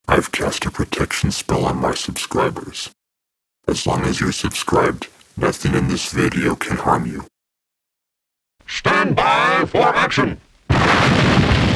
I've cast a protection spell on my subscribers. As long as you're subscribed, nothing in this video can harm you. Stand by for action!